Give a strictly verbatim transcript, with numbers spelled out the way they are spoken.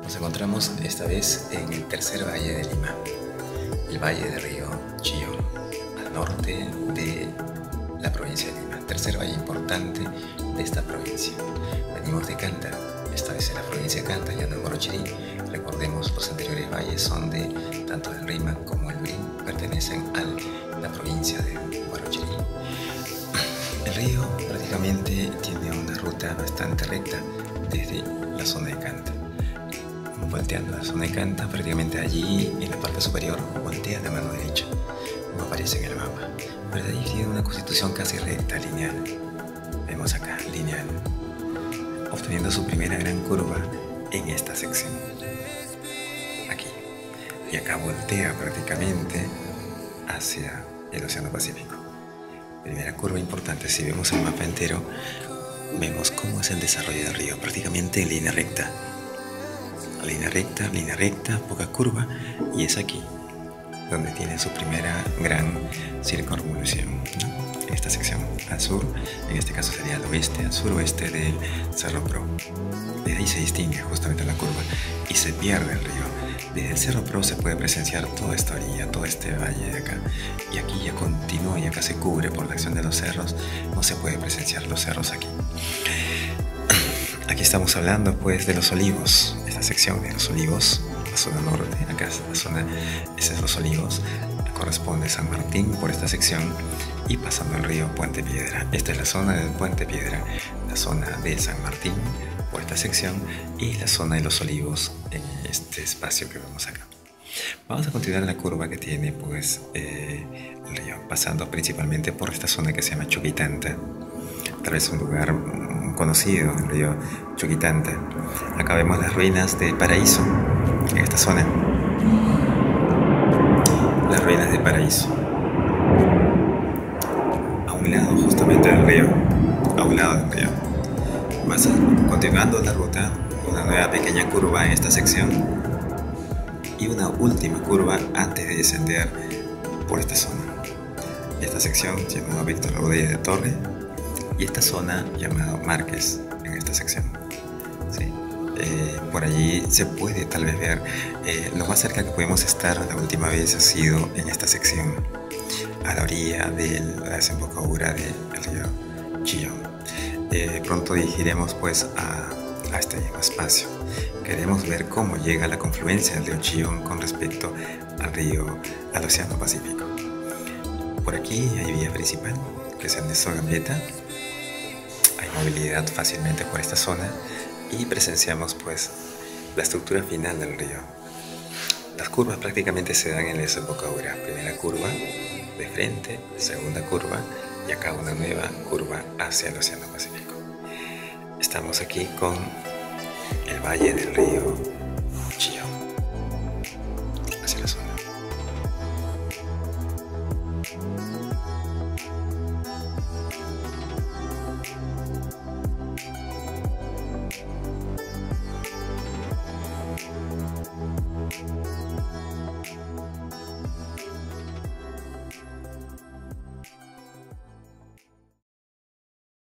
Nos encontramos esta vez en el tercer valle de Lima, el valle del río Chillón, al norte de la provincia de Lima, tercer valle importante de esta provincia. Venimos de Canta, esta vez en la provincia de Canta, ya no en Huarochirí. Recordemos, los anteriores valles son de tanto el Rímac como el Lurín, pertenecen a la provincia de Huarochirí. El río prácticamente tiene una ruta bastante recta desde la zona de Canta. Volteando la zona de Canta, prácticamente allí en la parte superior voltea la mano derecha, como aparece en el mapa. Pero de ahí tiene una constitución casi recta, lineal. Vemos acá, lineal, obteniendo su primera gran curva en esta sección. Aquí. Y acá voltea prácticamente hacia el Océano Pacífico. Primera curva importante. Si vemos el mapa entero, vemos cómo es el desarrollo del río, prácticamente en línea recta. Línea recta, línea recta, poca curva, y es aquí donde tiene su primera gran circunvolución, ¿no? En esta sección, al sur, en este caso sería al oeste, al suroeste del Cerro Pro. Desde ahí se distingue justamente la curva y se pierde el río. Desde el Cerro Pro se puede presenciar toda esta orilla, todo este valle de acá, y aquí ya continúa y acá se cubre por la acción de los cerros, no se puede presenciar los cerros aquí. Aquí estamos hablando pues de los olivos, esta sección de los olivos, la zona norte, acá es la zona, esa es los olivos, corresponde San Martín por esta sección y pasando el río Puente Piedra. Esta es la zona del Puente Piedra, la zona de San Martín por esta sección y la zona de los olivos en este espacio que vemos acá. Vamos a continuar la curva que tiene pues eh, el río, pasando principalmente por esta zona que se llama Chuquitanta, tal vez un lugar conocido, el río Chuquitanta. Acá vemos las ruinas del Paraíso, en esta zona. Las ruinas del Paraíso. A un lado justamente del río, a un lado del río. Vas a, continuando la ruta, una nueva pequeña curva en esta sección y una última curva antes de descender por esta zona. Esta sección llamada Víctor Rodríguez de Torre y esta zona llamada Márquez en esta sección. ¿Sí? Eh, por allí se puede tal vez ver eh, lo más cerca que pudimos estar la última vez ha sido en esta sección, a la orilla de la desembocadura del río Chillón. Eh, pronto dirigiremos pues a, a este mismo espacio. Queremos ver cómo llega la confluencia del río Chillón con respecto al río, al Océano Pacífico. Por aquí hay vía principal, que es Ernesto Gambetta. Hay movilidad fácilmente por esta zona y presenciamos pues la estructura final del río. Las curvas prácticamente se dan en la desembocadura. Primera curva de frente, segunda curva y acá una nueva curva hacia el Océano Pacífico. Estamos aquí con el valle del río